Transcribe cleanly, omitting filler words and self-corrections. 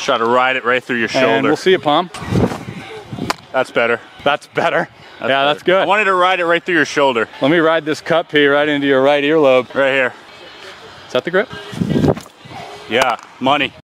Try to ride it right through your shoulder. And we'll see it, Palm. That's better. That's better. That's good. I wanted to ride it right through your shoulder. Let me ride this cup P right into your right earlobe. Right here. Is that the grip? Yeah, money.